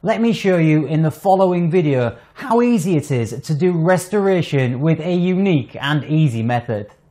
Let me show you in the following video how easy it is to do restoration with a unique and easy method.